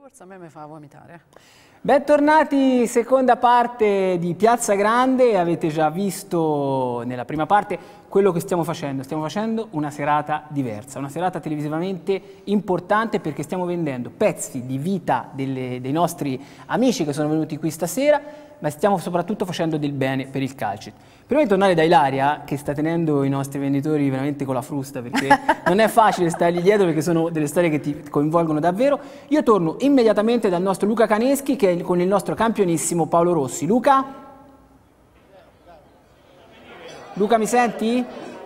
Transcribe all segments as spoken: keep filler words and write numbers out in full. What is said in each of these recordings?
Forse a me mi fa vomitare. Bentornati, seconda parte di Piazza Grande. Avete già visto nella prima parte quello che stiamo facendo. Stiamo facendo una serata diversa, una serata televisivamente importante perché stiamo vendendo pezzi di vita delle, dei nostri amici che sono venuti qui stasera, ma stiamo soprattutto facendo del bene per il calcio. Prima di tornare da Ilaria, che sta tenendo i nostri venditori veramente con la frusta, perché non è facile stargli dietro perché sono delle storie che ti coinvolgono davvero, io torno immediatamente dal nostro Luca Caneschi, che è con il nostro campionissimo Paolo Rossi. Luca? Luca, mi senti?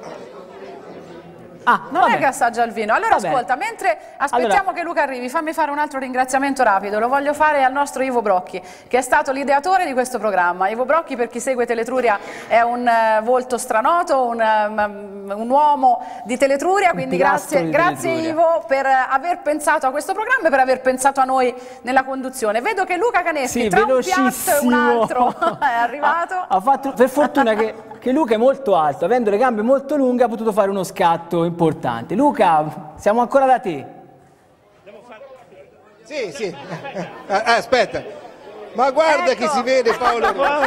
Ah, non è che assaggia il vino. Allora ascolta, mentre aspettiamo allora, che Luca arrivi, fammi fare un altro ringraziamento rapido. Lo voglio fare al nostro Ivo Brocchi, che è stato l'ideatore di questo programma. Ivo Brocchi, per chi segue Teletruria, è un uh, volto stranoto, un, um, un uomo di Teletruria, quindi grazie, grazie Ivo per aver pensato a questo programma e per aver pensato a noi nella conduzione. Vedo che Luca Caneschi, sì, tra un piatto e un altro, è arrivato. Ha, ha fatto, per fortuna che, che Luca è molto alto, avendo le gambe molto lunghe ha potuto fare uno scatto importante. Luca, siamo ancora da te. Sì, sì. Ah, aspetta. Ma guarda ecco. Che si vede Paolo.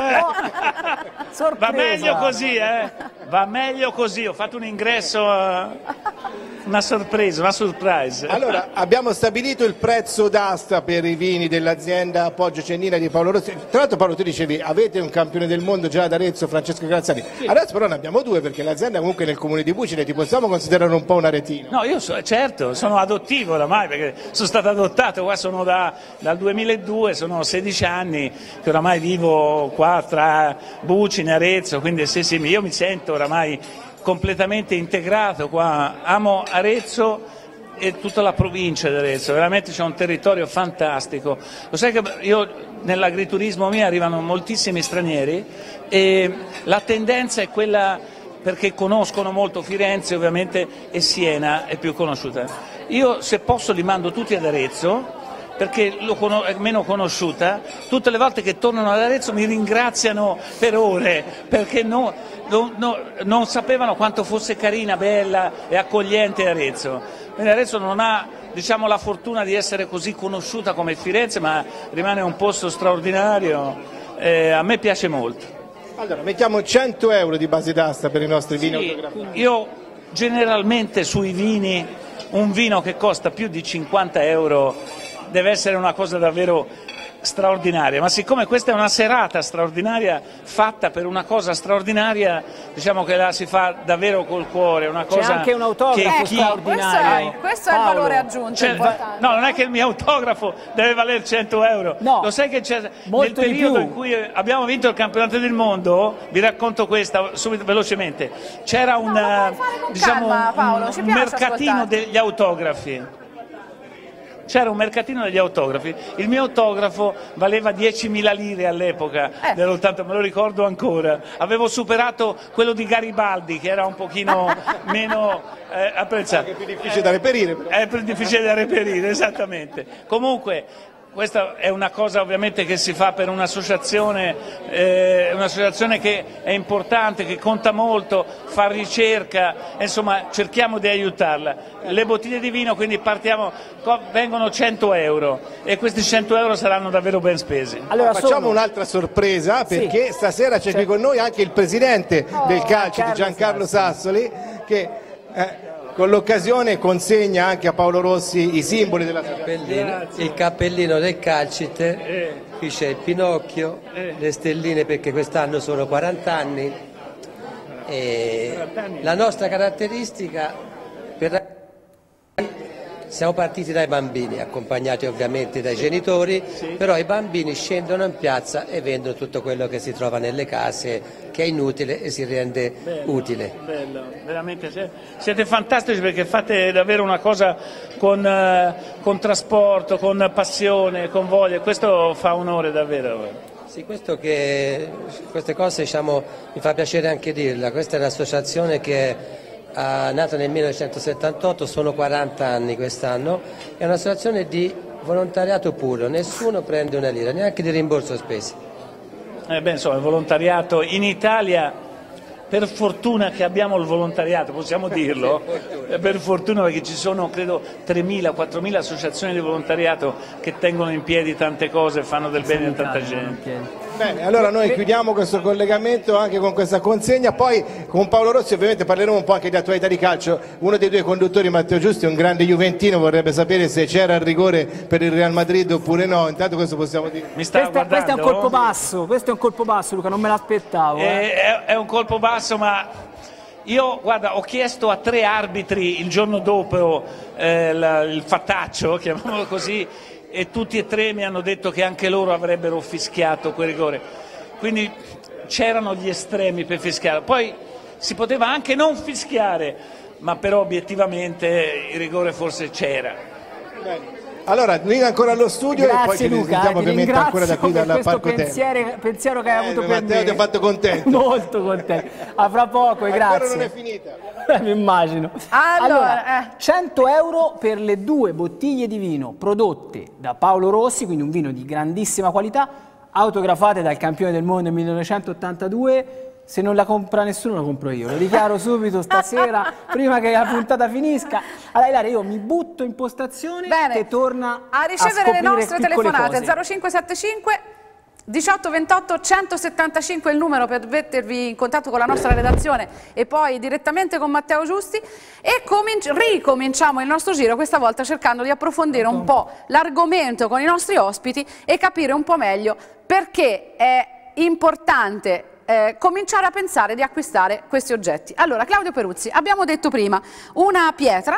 Sorpresa. Va meglio così, eh? Va meglio così. Ho fatto un ingresso, uh, una sorpresa, una surprise. Allora, abbiamo stabilito il prezzo d'asta per i vini dell'azienda Poggio Cennina di Paolo Rossi. Tra l'altro Paolo, tu dicevi, avete un campione del mondo già ad Arezzo, Francesco Graziani. Sì. Adesso però ne abbiamo due, perché l'azienda comunque è nel comune di Bucine, ti possiamo considerare un po' un aretino? No, io so, certo, sono adottivo oramai, perché sono stato adottato, qua sono da, dal duemiladue, sono sedici anni che oramai vivo qua tra Bucine e Arezzo, quindi sì, sì, io mi sento oramai completamente integrato qua, amo Arezzo e tutta la provincia di Arezzo, veramente c'è un territorio fantastico. Lo sai che io nell'agriturismo mio arrivano moltissimi stranieri e la tendenza è quella, perché conoscono molto Firenze ovviamente e Siena è più conosciuta. Io se posso li mando tutti ad Arezzo, perché lo è meno conosciuta. Tutte le volte che tornano ad Arezzo mi ringraziano per ore, perché no, no, no, non sapevano quanto fosse carina, bella e accogliente Arezzo. Quindi Arezzo non ha, diciamo, la fortuna di essere così conosciuta come Firenze, ma rimane un posto straordinario, eh, a me piace molto. Allora, mettiamo cento euro di base d'asta per i nostri vini sì, autografati. Io generalmente sui vini, un vino che costa più di cinquanta euro deve essere una cosa davvero straordinaria, ma siccome questa è una serata straordinaria fatta per una cosa straordinaria, diciamo che la si fa davvero col cuore, una cosa. C'è anche un autografo che chi... straordinario. Questo è, questo è il valore aggiunto. Cioè, no, non è che il mio autografo deve valere cento euro. No, lo sai che c'è nel molto di periodo più. in cui abbiamo vinto il campionato del mondo, vi racconto questa subito velocemente. C'era un, no, diciamo, calma, Paolo, un, un mercatino degli autografi. C'era un mercatino degli autografi, il mio autografo valeva diecimila lire all'epoca, eh. dell'ottanta, me lo ricordo ancora, avevo superato quello di Garibaldi che era un pochino meno eh, apprezzato. È più difficile da reperire. Però. È più difficile da reperire, esattamente. Comunque, questa è una cosa ovviamente che si fa per un'associazione, eh, un'associazione che è importante, che conta molto, fa ricerca, insomma cerchiamo di aiutarla. Le bottiglie di vino, quindi partiamo, vengono cento euro e questi cento euro saranno davvero ben spesi. Allora facciamo sono... un'altra sorpresa, perché sì. Stasera c'è qui con noi anche il presidente oh, del calcio, Carlo di Giancarlo Sassoli, Sassoli che... Eh, con l'occasione consegna anche a Paolo Rossi i simboli della cappellino, il cappellino del Calcite, eh. Qui c'è il Pinocchio, eh. le stelline perché quest'anno sono quaranta anni e la nostra caratteristica per... Siamo partiti dai bambini, accompagnati ovviamente dai genitori, sì. Però i bambini scendono in piazza e vendono tutto quello che si trova nelle case, che è inutile e si rende bello, utile. Bello, veramente siete fantastici perché fate davvero una cosa con, eh, con trasporto, con passione, con voglia, questo fa onore davvero. Sì, questo che, queste cose diciamo, mi fa piacere anche dirla, questa è un'associazione che è nata nel millenovecentosettantotto, sono quaranta anni quest'anno, è un'associazione di volontariato puro, nessuno prende una lira, neanche di rimborso spese. Eh beh, insomma, il volontariato in Italia per fortuna che abbiamo il volontariato, possiamo dirlo? Per, per fortuna, perché ci sono credo tremila quattromila associazioni di volontariato che tengono in piedi tante cose e fanno del bene a tanta gente. Bene, allora noi chiudiamo questo collegamento anche con questa consegna, poi con Paolo Rossi ovviamente parleremo un po' anche di attualità di calcio. Uno dei due conduttori, Matteo Giusti, è un grande juventino, vorrebbe sapere se c'era il rigore per il Real Madrid oppure no. Intanto questo possiamo dire. Mi sta questo, questo è un colpo basso, questo è un colpo basso, Luca, non me l'aspettavo. Eh. È, è un colpo basso, ma io guarda, ho chiesto a tre arbitri il giorno dopo eh, la, il fattaccio, chiamiamolo così, e tutti e tre mi hanno detto che anche loro avrebbero fischiato quel rigore, quindi c'erano gli estremi per fischiare, poi si poteva anche non fischiare, ma però obiettivamente il rigore forse c'era. Allora, venga ancora allo studio. Grazie, e poi ci Luca, risentiamo eh, ovviamente ancora da qui dalla Parco pensiero, pensiero che hai eh, avuto per Matteo me. ti ha fatto contento. Molto contento. A fra poco, e grazie. Ancora non è finita. Mi immagino. Allora, allora eh. cento euro per le due bottiglie di vino prodotte da Paolo Rossi, quindi un vino di grandissima qualità, autografate dal campione del mondo nel millenovecentottantadue. Se non la compra nessuno, la compro io. Lo dichiaro subito stasera, prima che la puntata finisca. Allora, Ilaria, io mi butto in postazione e torna a ricevere a le nostre telefonate. cose. zero cinque sette cinque diciotto ventotto centosettantacinque è il numero per mettervi in contatto con la nostra redazione e poi direttamente con Matteo Giusti, e ricominciamo il nostro giro, questa volta cercando di approfondire un po' l'argomento con i nostri ospiti e capire un po' meglio perché è importante Eh, cominciare a pensare di acquistare questi oggetti. Allora, Claudio Peruzzi, abbiamo detto prima una pietra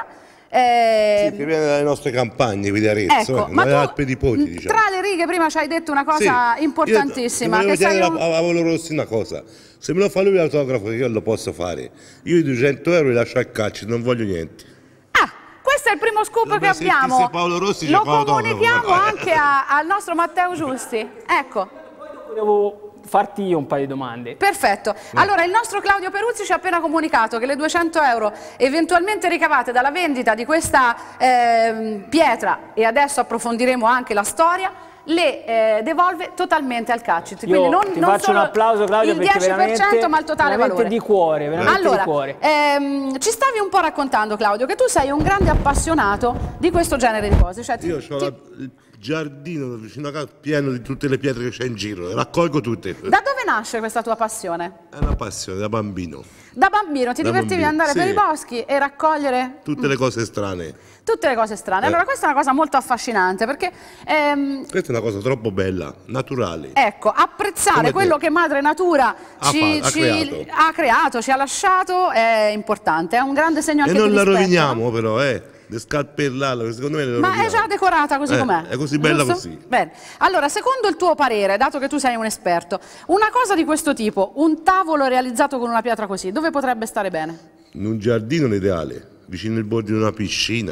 eh, sì, che viene dalle nostre campagne qui di Arezzo, ecco, eh, ma dalle tu, Alpi di Poti, diciamo. Tra le righe prima ci hai detto una cosa sì, importantissima, io, che sei un... a, a Paolo Rossi una cosa: se me lo fa lui l'autografo, io lo posso fare, io i duecento euro li lascio al calcio, non voglio niente. Ah, questo è il primo scoop Dove che abbiamo, Paolo Rossi lo comunichiamo anche a, al nostro Matteo Giusti, ecco. Volevo farti io un paio di domande. Perfetto. Allora, il nostro Claudio Peruzzi ci ha appena comunicato che le duecento euro eventualmente ricavate dalla vendita di questa eh, pietra, e adesso approfondiremo anche la storia, le eh, devolve totalmente al Calcit. Io Quindi non, ti non faccio solo un applauso, Claudio, il perché dieci per cento, veramente, ma il totale veramente valore. di cuore, veramente allora, di cuore. Ehm, ci stavi un po' raccontando, Claudio, che tu sei un grande appassionato di questo genere di cose. Cioè, io ti, ho ti... il giardino vicino a casa pieno di tutte le pietre che c'è in giro, le raccolgo tutte. Da dove nasce questa tua passione? È una passione da bambino. Da bambino ti Da divertivi bambino, ad andare sì. per i boschi e raccogliere Tutte mm. le cose strane. tutte le cose strane. Eh. Allora, questa è una cosa molto affascinante, perché ehm, Questa è una cosa troppo bella, naturale. ecco, apprezzare Come quello te. che Madre Natura Ha ci, fa- ha ci- creato. ha creato, ci ha lasciato, è importante, è un grande segno E anche non di la rispetto. roviniamo però, eh. Le scalpellate, secondo me le Ma roviniamo. è già decorata così Eh, com'è. è così bella giusto? così. Bene. Allora, secondo il tuo parere, dato che tu sei un esperto, una cosa di questo tipo, un tavolo realizzato con una pietra così, dove potrebbe stare bene? In un giardino l'ideale, vicino al bordo di una piscina.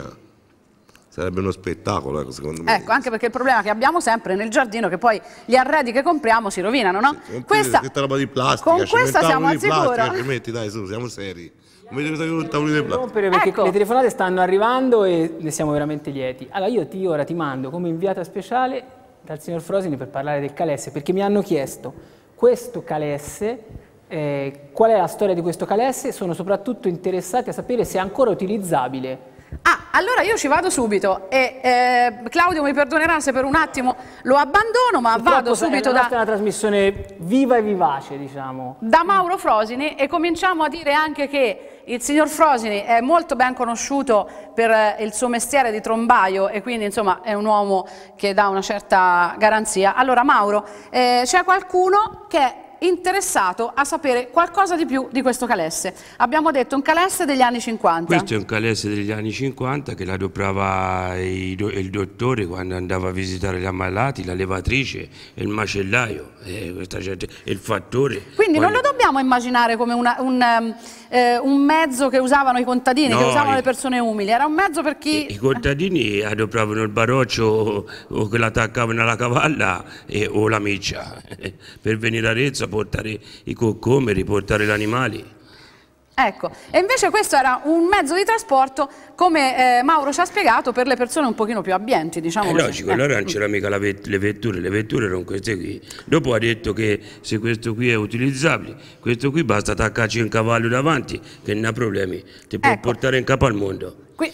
Sarebbe uno spettacolo, secondo me. Ecco, anche perché il problema che abbiamo sempre nel giardino è che poi gli arredi che compriamo si rovinano, no? Sì, questa, questa roba di plastica, con questa siamo al di plastica, sicuro. ci metti, dai, su, siamo seri. Come deve stare con un tavolino di plastica. Rompere, perché Ecco. le telefonate stanno arrivando e ne siamo veramente lieti. Allora io ti, ora ti mando come inviata speciale dal signor Frosini per parlare del calesse, perché mi hanno chiesto questo calesse, eh, qual è la storia di questo calesse, sono soprattutto interessati a sapere se è ancora utilizzabile. Ah, allora io ci vado subito e eh, Claudio mi perdonerà se per un attimo lo abbandono, ma vado Purtroppo subito è da... una trasmissione viva e vivace, diciamo. da Mauro Frosini, e cominciamo a dire anche che il signor Frosini è molto ben conosciuto per eh, il suo mestiere di trombaio, e quindi insomma è un uomo che dà una certa garanzia. Allora Mauro, eh, c'è qualcuno che è interessato a sapere qualcosa di più di questo calesse. Abbiamo detto un calesse degli anni cinquanta. Questo è un calesse degli anni cinquanta che la adoperava il, il dottore quando andava a visitare gli ammalati, la levatrice e il macellaio, e questa gente, e il fattore. Quindi quando... non lo dobbiamo immaginare come una, un, um, eh, un mezzo che usavano i contadini, No, che usavano i- le persone umili, era un mezzo per chi... I, I contadini adoperavano il baroccio o, o che l'attaccavano alla cavalla e, o la miccia per venire a Arezzo a portare i coccomeri, portare gli animali. Ecco, e invece questo era un mezzo di trasporto, come eh, Mauro ci ha spiegato, per le persone un pochino più abbienti, diciamo È così. logico, Eh. allora non c'era mica la vet- le vetture, le vetture erano queste qui. Dopo ha detto che se questo qui è utilizzabile, questo qui basta attaccarci un cavallo davanti, che non ha problemi, ti può Ecco. portare in capo al mondo. Qui...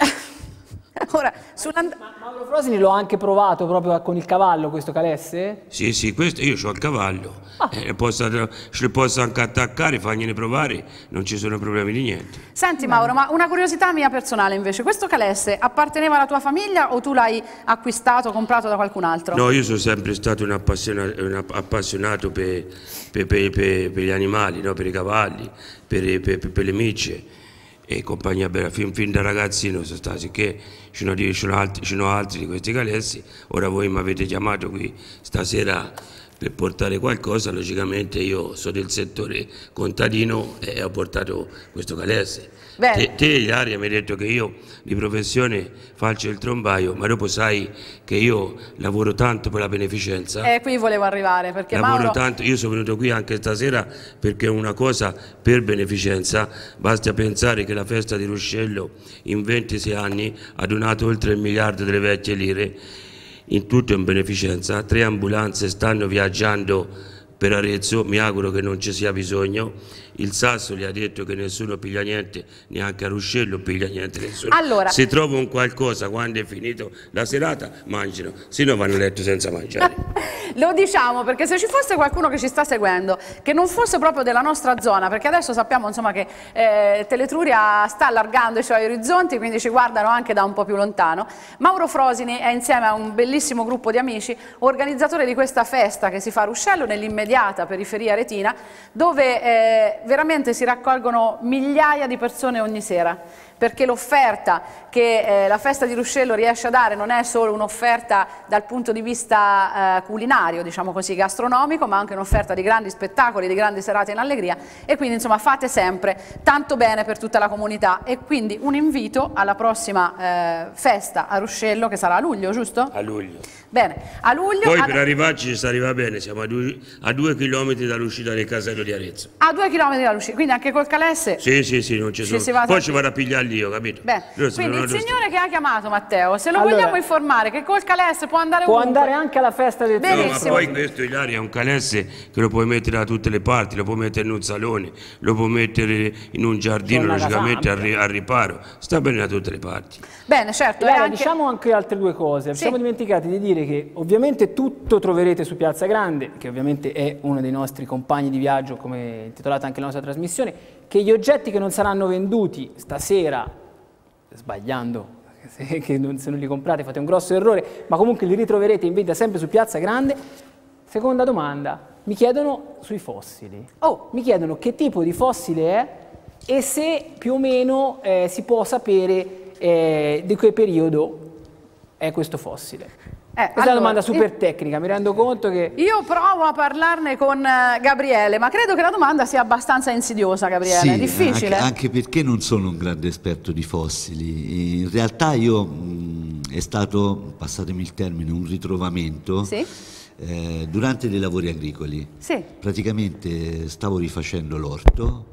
Ora, sull'and- Mauro Frosini lo ha anche provato proprio con il cavallo, questo calesse? Sì, sì, questo io ho il cavallo, Ah. eh, posso, ce le posso anche attaccare, fargliene provare, non ci sono problemi di niente. Senti Mauro, ma una curiosità mia personale invece, questo calesse apparteneva alla tua famiglia o tu l'hai acquistato, comprato da qualcun altro? No, io sono sempre stato un appassionato, un appassionato per, per- per- per- per gli animali, no? Per i cavalli, per, per- per le micce e compagnia bella. Fin, fin da ragazzino sono stato, sicché ci sono, ci sono altri, ci sono altri di questi calessi. Ora voi mi avete chiamato qui stasera per portare qualcosa, logicamente io sono del settore contadino e ho portato questo calesse. Bene. Te, te Ilaria mi hai detto che io di professione faccio il trombaio, ma dopo sai che io lavoro tanto per la beneficenza. Eh, qui volevo arrivare, perché Lavoro Mauro... tanto, io sono venuto qui anche stasera perché è una cosa per beneficenza. Basta pensare che la festa di Ruscello in ventisei anni ha donato oltre il miliardo delle vecchie lire, in tutto in beneficenza. Tre ambulanze stanno viaggiando per Arezzo, mi auguro che non ci sia bisogno. Il Sassoli ha detto che nessuno piglia niente, neanche a Ruscello piglia niente nessuno. Allora- Se trova un qualcosa quando è finito la serata, mangiano, se no vanno a letto senza mangiare. Lo diciamo perché se ci fosse qualcuno che ci sta seguendo, che non fosse proprio della nostra zona, perché adesso sappiamo insomma che eh, Teletruria sta allargando i suoi orizzonti, quindi ci guardano anche da un po' più lontano. Mauro Frosini è insieme a un bellissimo gruppo di amici organizzatore di questa festa che si fa a Ruscello, nell'immediata periferia retina, dove eh, veramente si raccolgono migliaia di persone ogni sera, perché l'offerta che eh, la festa di Ruscello riesce a dare non è solo un'offerta dal punto di vista eh, culinario, diciamo così, gastronomico, ma anche un'offerta di grandi spettacoli, di grandi serate in allegria, e quindi insomma fate sempre tanto bene per tutta la comunità. E quindi un invito alla prossima eh, festa a Ruscello, che sarà a luglio, giusto? A luglio. Bene, a luglio... Poi a... per arrivarci ci si arriva bene, siamo a due, a due chilometri dall'uscita del casello di Arezzo. a due chilometri dall'uscita, quindi anche col calesse... Sì, sì, sì, non ci Ci sono. si va Poi a- ci vado a pigliarli io, capito? Beh, Loro si quindi il prendono giusto. signore che ha chiamato Matteo, se lo Allora- vogliamo informare che col calesse può andare Può ovunque. andare anche alla festa del Benissimo. No, ma Teletruria. poi questo Ilaria è un calesse che lo puoi mettere da tutte le parti, lo puoi mettere in un salone, lo puoi mettere in un giardino, C'è una logicamente al, casa ri- al riparo, sta bene da tutte le parti. Bene, certo, è Ilaria, anche... diciamo anche altre due cose. Ci Sì. siamo dimenticati di dire che ovviamente tutto troverete su Piazza Grande, che ovviamente è uno dei nostri compagni di viaggio, come intitolata anche la nostra trasmissione, che gli oggetti che non saranno venduti stasera, sbagliando, se, che non, se non li comprate fate un grosso errore, ma comunque li ritroverete in vendita sempre su Piazza Grande. Seconda domanda, mi chiedono sui fossili. Oh. Mi chiedono che tipo di fossile è e se più o meno eh, si può sapere eh, di che periodo è questo fossile. Eh, Questa è allora, una domanda super io- tecnica, mi rendo conto che... Io provo a parlarne con eh, Gabriele, ma credo che la domanda sia abbastanza insidiosa, Gabriele, Sì, è difficile. Anche, anche perché non sono un grande esperto di fossili. In realtà io mh, è stato, passatemi il termine, un ritrovamento Sì. eh, durante dei lavori agricoli. Sì. Praticamente stavo rifacendo l'orto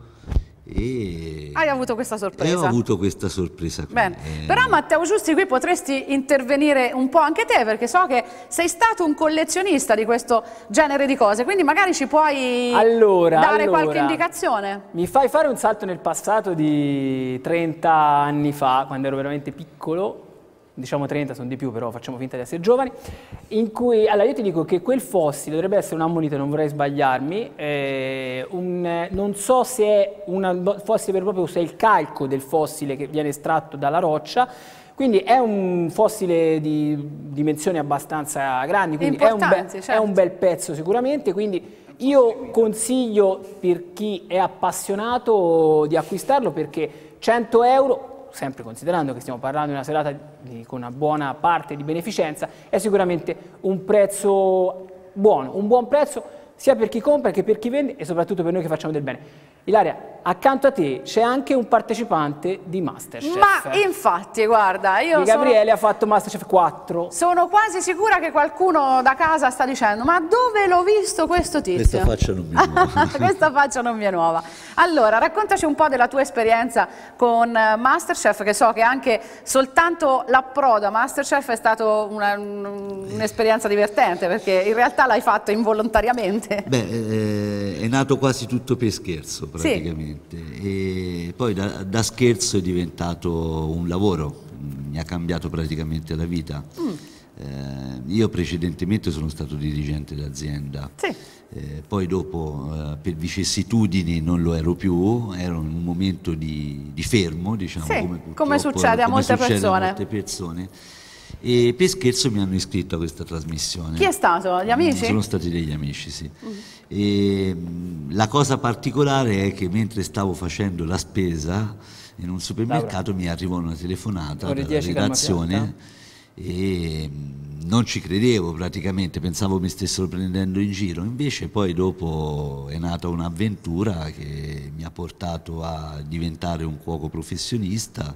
e, Hai avuto questa sorpresa. e ho avuto questa sorpresa qui. Bene, Eh, però Matteo Giusti qui potresti intervenire un po' anche te, perché so che sei stato un collezionista di questo genere di cose, quindi magari ci puoi Allora, dare allora, qualche indicazione. Mi fai fare un salto nel passato di trenta anni fa, quando ero veramente piccolo, diciamo trenta, sono di più, però facciamo finta di essere giovani, in cui, allora io ti dico che quel fossile dovrebbe essere un ammonite, non vorrei sbagliarmi, eh, un, eh, non so se è un fossile vero e proprio, se è il calco del fossile che viene estratto dalla roccia, quindi è un fossile di dimensioni abbastanza grandi, quindi è un, Importanti, be- certo. è un bel pezzo sicuramente, quindi io consiglio per chi è appassionato di acquistarlo perché cento euro, sempre considerando che stiamo parlando di una serata di, con una buona parte di beneficenza, è sicuramente un prezzo buono, un buon prezzo sia per chi compra che per chi vende e soprattutto per noi che facciamo del bene. Ilaria, accanto a te c'è anche un partecipante di Masterchef. Ma infatti, guarda, io Di Gabriele sono... ha fatto Masterchef quattro. Sono quasi sicura che qualcuno da casa sta dicendo: ma dove l'ho visto questo tizio? Questa faccia non mi è nuova. Questa faccia non mi è nuova. Allora, raccontaci un po' della tua esperienza con Masterchef, che so che anche soltanto l'approdo a Masterchef è stato un'esperienza divertente, perché in realtà l'hai fatto involontariamente. Beh, eh, è nato quasi tutto per scherzo praticamente, sì. E poi da, da scherzo è diventato un lavoro, mi ha cambiato praticamente la vita. Mm. Eh, io precedentemente sono stato dirigente d'azienda, sì. eh, poi dopo eh, per vicissitudini non lo ero più, ero in un momento di, di fermo, diciamo, sì, come, come succede, a, come molte succede persone. a molte persone. E per scherzo mi hanno iscritto a questa trasmissione. Chi è stato? Gli amici? Sono stati degli amici, sì. Mm. E, la cosa particolare è che mentre stavo facendo la spesa in un supermercato Laura. mi arrivò una telefonata dalla redazione e non ci credevo praticamente, pensavo mi stessero prendendo in giro, invece poi dopo è nata un'avventura che mi ha portato a diventare un cuoco professionista.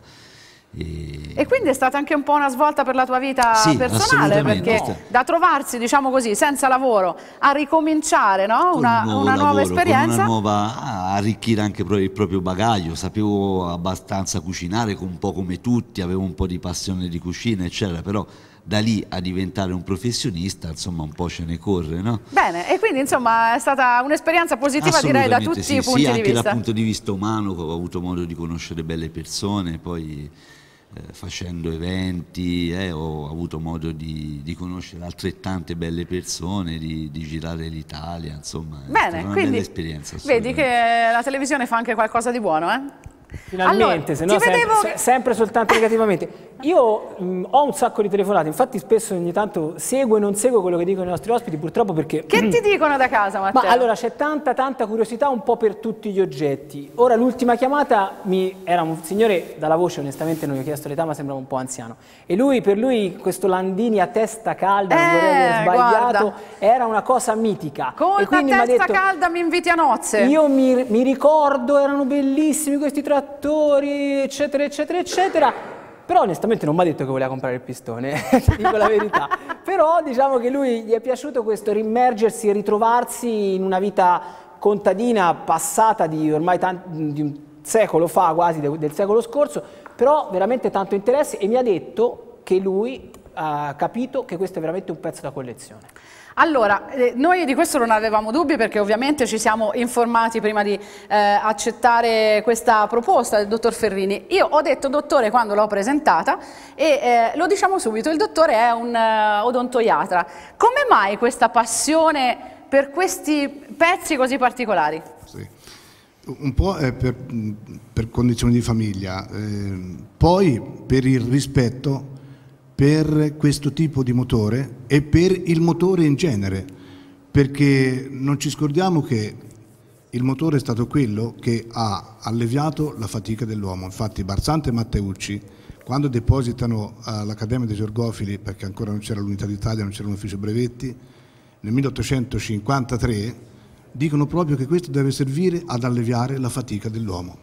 E... e quindi è stata anche un po' una svolta per la tua vita sì, personale, perché no. da trovarsi, diciamo così, senza lavoro a ricominciare, no? una, un una lavoro, nuova esperienza, con una nuova, a arricchire anche il proprio bagaglio. Sapevo abbastanza cucinare, un po' come tutti, avevo un po' di passione di cucina eccetera, però da lì a diventare un professionista, insomma, un po' ce ne corre, no? Bene, e quindi insomma è stata un'esperienza positiva, direi, da tutti sì, i punti sì, di anche vista. dal punto di vista umano, ho avuto modo di conoscere belle persone, poi eh, facendo eventi eh, ho avuto modo di, di conoscere altrettante belle persone, di, di girare l'Italia, insomma, è Bene, stata una quindi bella esperienza. Vedi che la televisione fa anche qualcosa di buono, eh? Finalmente, allora, se no sempre, vedevo... se, sempre soltanto negativamente. Io mh, ho un sacco di telefonate, infatti spesso ogni tanto seguo e non seguo quello che dicono i nostri ospiti, purtroppo perché... Che ti dicono da casa, Matteo? Ma allora c'è tanta tanta curiosità un po' per tutti gli oggetti. Ora l'ultima chiamata mi... era un signore, dalla voce onestamente non gli ho chiesto l'età ma sembrava un po' anziano, e lui, per lui questo Landini a testa calda, non eh, vorrei aver sbagliato, guarda. era una cosa mitica. Con e quindi la testa detto, calda mi inviti a nozze. Io mi, mi ricordo, erano bellissimi questi trattori, eccetera eccetera eccetera, però onestamente non mi ha detto che voleva comprare il pistone, ti dico la verità. Però diciamo che lui gli è piaciuto questo rimmergersi e ritrovarsi in una vita contadina passata di ormai di un secolo fa, quasi del secolo scorso, però veramente tanto interesse, e mi ha detto che lui ha capito che questo è veramente un pezzo da collezione. Allora, eh, noi di questo non avevamo dubbi, perché ovviamente ci siamo informati prima di eh, accettare questa proposta del dottor Ferrini. Io ho detto dottore quando l'ho presentata e eh, lo diciamo subito, il dottore è un uh, odontoiatra. Come mai questa passione per questi pezzi così particolari? Sì. Un po' è per, per condizioni di famiglia, eh, poi per il rispetto per questo tipo di motore e per il motore in genere, perché non ci scordiamo che il motore è stato quello che ha alleviato la fatica dell'uomo. Infatti Barzante e Matteucci, quando depositano all'Accademia dei Georgofili, perché ancora non c'era l'Unità d'Italia, non c'era un ufficio brevetti, nel milleottocentocinquantatré, dicono proprio che questo deve servire ad alleviare la fatica dell'uomo.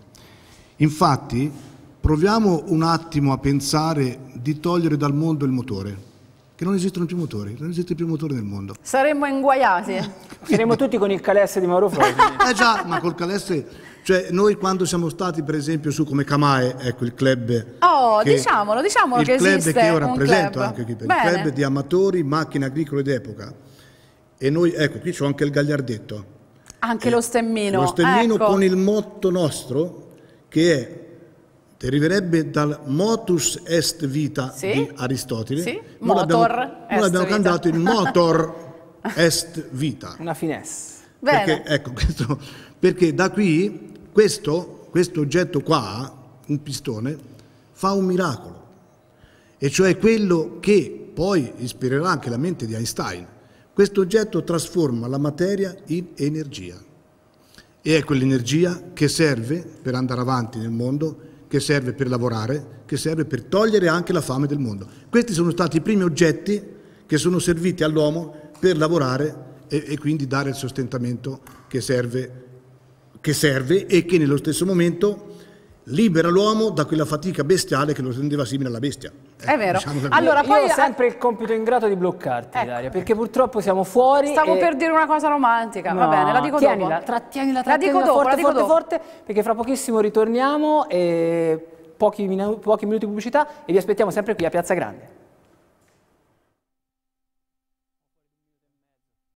Infatti proviamo un attimo a pensare di togliere dal mondo il motore, che non esistono più motori, non esiste più motore nel mondo. Saremmo inguaiati. Saremmo tutti con il calesse di Mauro Frodi. Eh già, ma col calesse, cioè noi quando siamo stati per esempio su come Camae, ecco il club. Oh, che, diciamolo, diciamolo che esiste. Il club che io rappresento club. anche qui, il Bene. club di amatori, macchine agricole d'epoca. E noi, ecco, qui c'ho anche il gagliardetto. Anche eh, lo stemmino. Lo stemmino ecco. con il motto nostro, che è deriverebbe dal motus est vita sì? di Aristotele. Sì? Noi Motor abbiamo, est noi abbiamo vita. cambiato il motor est vita. Una finesse. Bene. Perché, ecco, questo, perché da qui questo, questo oggetto qua, un pistone, fa un miracolo. E cioè quello che poi ispirerà anche la mente di Einstein. Questo oggetto trasforma la materia in energia. E è quell'energia che serve per andare avanti nel mondo, che serve per lavorare, che serve per togliere anche la fame del mondo. Questi sono stati i primi oggetti che sono serviti all'uomo per lavorare e, e quindi dare il sostentamento che serve che serve e che nello stesso momento libera l'uomo da quella fatica bestiale che lo rendeva simile alla bestia. È vero. Diciamo allora, io poi ho sempre il compito ingrato di bloccarti, ecco. Ilaria, perché purtroppo siamo fuori. Stavo e... per dire una cosa romantica, no, va bene, la dico tienila, dopo. Trattienila, la dico dopo, forte, la dico forte, dopo. forte, perché fra pochissimo ritorniamo e pochi, minu pochi minuti di pubblicità e vi aspettiamo sempre qui a Piazza Grande.